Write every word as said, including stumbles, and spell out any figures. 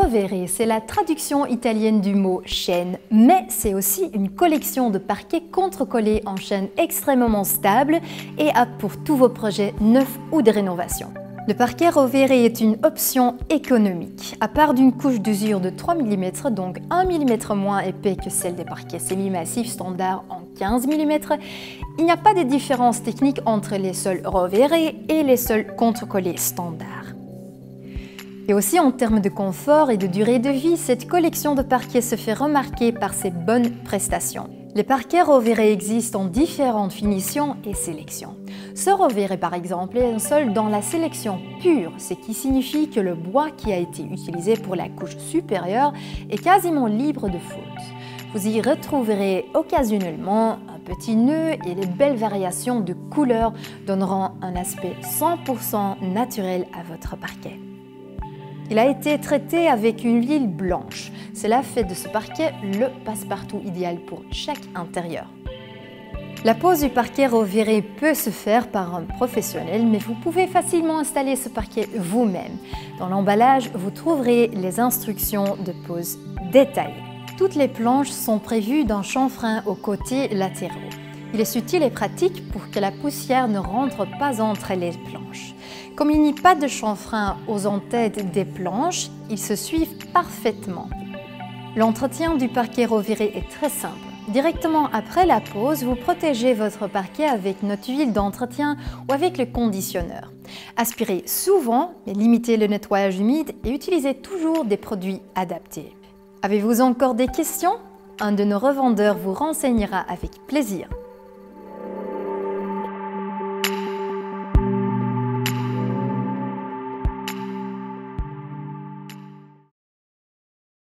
Rovere, c'est la traduction italienne du mot chêne, mais c'est aussi une collection de parquets contrecollés en chêne extrêmement stable et apte pour tous vos projets neufs ou de rénovation. Le parquet Rovere est une option économique. À part d'une couche d'usure de trois millimètres, donc un millimètre moins épais que celle des parquets semi-massifs standards en quinze millimètres, il n'y a pas de différence technique entre les sols Rovere et les sols contrecollés standards. Et aussi en termes de confort et de durée de vie, cette collection de parquets se fait remarquer par ses bonnes prestations. Les parquets Rovere existent en différentes finitions et sélections. Ce Rovere par exemple est un sol dans la sélection pure, ce qui signifie que le bois qui a été utilisé pour la couche supérieure est quasiment libre de faute. Vous y retrouverez occasionnellement un petit nœud et les belles variations de couleurs donneront un aspect cent pour cent naturel à votre parquet. Il a été traité avec une huile blanche. Cela fait de ce parquet le passe-partout idéal pour chaque intérieur. La pose du parquet Rovere peut se faire par un professionnel, mais vous pouvez facilement installer ce parquet vous-même. Dans l'emballage, vous trouverez les instructions de pose détaillées. Toutes les planches sont prévues d'un chanfrein aux côtés latéraux. Il est utile et pratique pour que la poussière ne rentre pas entre les planches. Comme il n'y a pas de chanfrein aux entêtes des planches, ils se suivent parfaitement. L'entretien du parquet Rovere est très simple. Directement après la pose, vous protégez votre parquet avec notre huile d'entretien ou avec le conditionneur. Aspirez souvent, mais limitez le nettoyage humide et utilisez toujours des produits adaptés. Avez-vous encore des questions? Un de nos revendeurs vous renseignera avec plaisir.